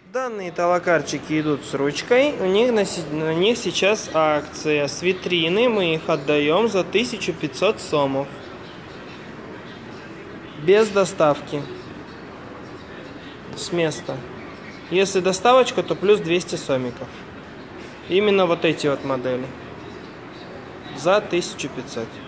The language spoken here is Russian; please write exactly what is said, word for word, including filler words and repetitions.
Данные толокарчики идут с ручкой. У них, на, у них сейчас акция с витрины. Мы их отдаем за тысячу пятьсот сомов. Без доставки. С места. Если доставочка, то плюс двести сомиков. Именно вот эти вот модели. За тысячу пятьсот.